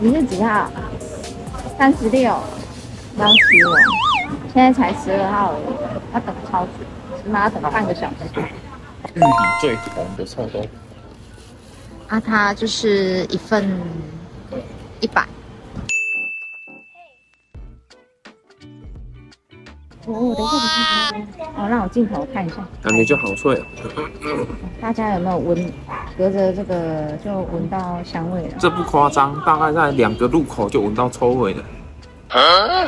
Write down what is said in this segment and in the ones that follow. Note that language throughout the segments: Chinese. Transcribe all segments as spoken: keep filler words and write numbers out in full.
你是几号？三十六，要死我！现在才十二号而已，要等超久，起码要等半个小时。 玉里最红的臭豆腐。 啊，它就是一份一百。哦，等一下，等一下，等一下，哦，让我镜头看一下。 感觉就好脆哦。 大家有没有闻？隔着这个就闻到香味了。 这不夸张，大概在两个入口就闻到臭味了。嗯、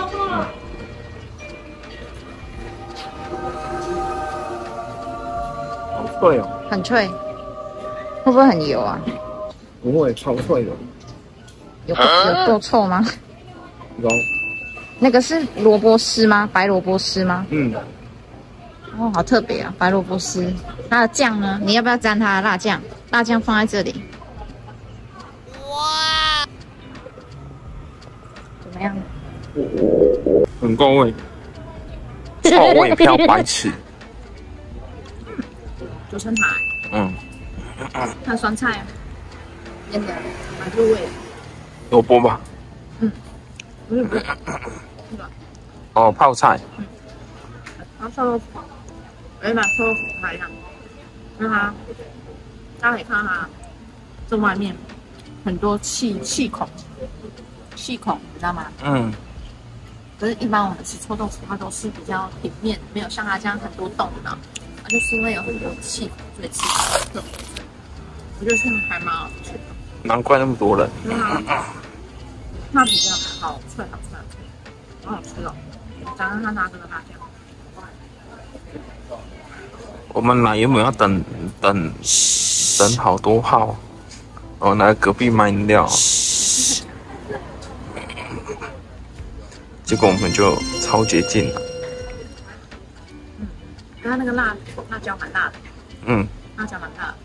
好脆哦。 很脆。会不会很油啊？ 不会，超脆的。 有有够臭吗？ 有。 那个是萝卜丝吗？白萝卜丝吗？ 嗯。 哦，好特别啊，白萝卜丝。它的酱呢？你要不要沾它的辣酱？辣酱放在这里。哇！怎么样？ 很够味。臭味飘白痴。 九层塔。 嗯。 它的酸菜，腌的蛮入味。 萝卜吧？ 嗯。不是不是。是吧？ 哦，泡菜。 嗯。然后臭豆腐，哎，把臭豆腐拍一下，那它，大家可以看到它这外面很多气气孔，气孔，你知道吗？嗯。可是，一般我们吃臭豆腐，它都是比较平面，没有像它这样很多洞的，它就是因为有很多气孔，所以气孔特别脆。我觉得这样还蛮好吃的。 难怪那么多人。 因为它它比较好脆，好脆，好脆，好好吃哦！加上它拿这个辣酱。 我们来原本要等等等好多号，我来隔壁买饮料，结果我们就超接近了。 嗯，它那个辣辣椒蛮辣的。嗯，辣椒蛮辣的。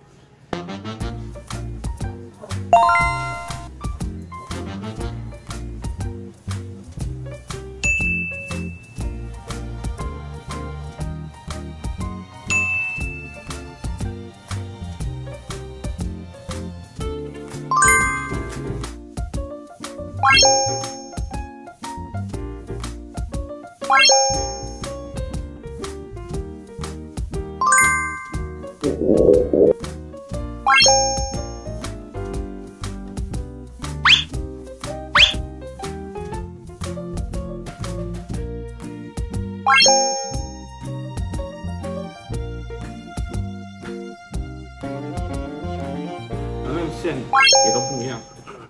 那个馅也都不一样。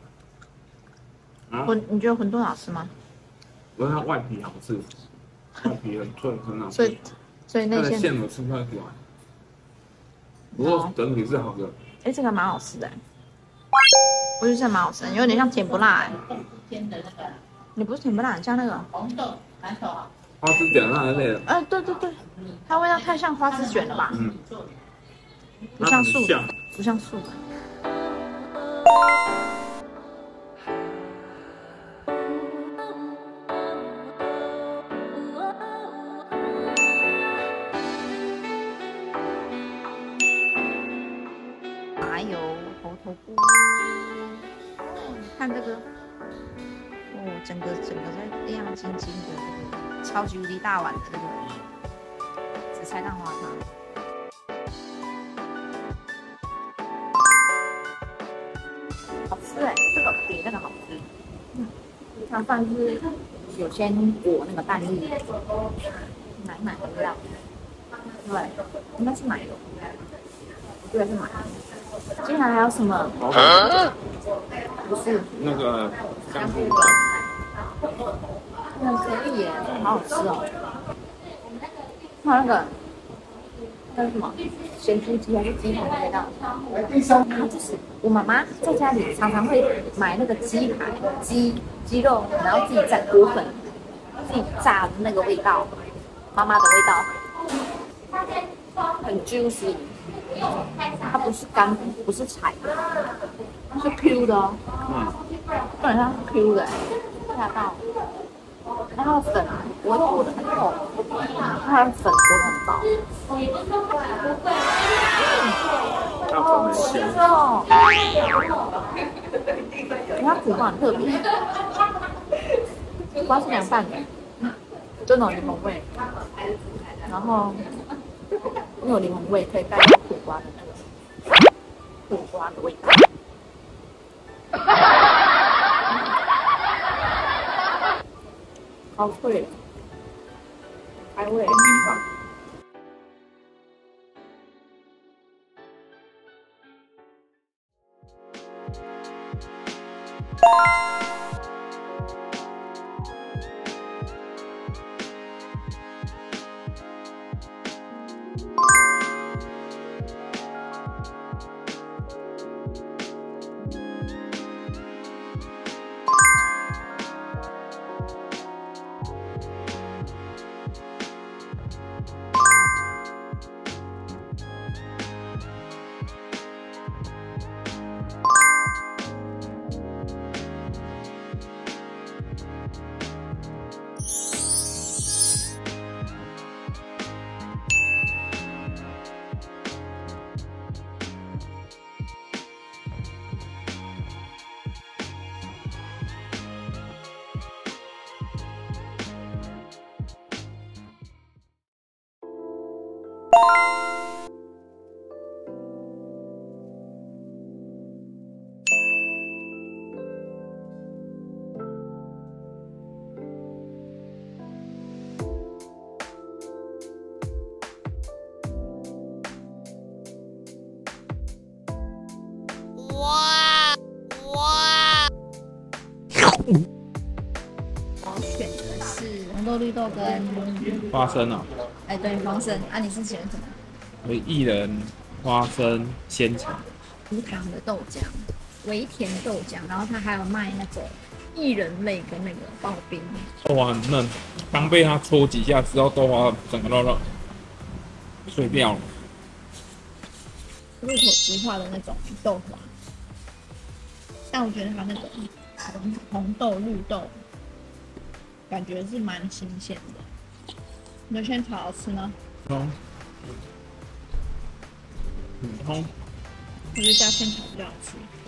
馄，你觉得馄饨好吃吗？ 我觉得它外皮好吃，外皮很脆，很好吃。 所以，所以内馅馅我吃不太出来。不过整体是好的。 哎，这个蛮好吃的，我觉得这蛮好吃的，有点像甜不辣哎。甜的那个。你不是甜不辣，像那个红豆馒头啊。 花枝卷那类的。 哎，对对对，它味道太像花枝卷了吧？嗯。不像素的，不像素的。麻油猴头菇，看这个，哦，整个整个在亮晶晶的这个超级无敌大碗的这个紫菜蛋花汤。好吃哎，这个比那个好吃。嗯，它算是有先裹那个蛋液，奶奶的味道。对，应该是奶油。这个是奶油。接下来还有什么？不是那个香菇的。那个可以耶，好好吃哦。还有那个。那是什么？咸猪鸡还是鸡排的味道？它就是我妈妈在家里常常会买那个鸡排、鸡鸡肉，然后自己在裹粉，自己炸的那个味道，妈妈的味道，很 juicy。它不是干，不是柴的，它是 Q 的哦。嗯。基本上是 Q 的，吓到。然后粉不会裹得很厚，它的粉裹得很薄。 它粉很香哦。 它苦瓜很特别，苦瓜是凉拌的，就那种柠檬味，然后那种柠檬味可以盖掉苦瓜的那个苦瓜的味道。好脆，开胃。我选的是红豆、绿豆跟花生啊， 哎，对，花生啊，你是选什么？ 我薏仁、花生、鲜橙， 无糖的豆浆，微甜豆浆，然后它还有卖那个薏仁类跟那个刨冰。 豆花很嫩，刚被它搓几下之后，豆花整个都碎掉了。 入口即化的那种豆花，但我觉得它那个红红豆、绿豆，感觉是蛮新鲜的。你的仙草好吃吗？ 嗯，嗯，通。 我觉得加仙草比较好吃。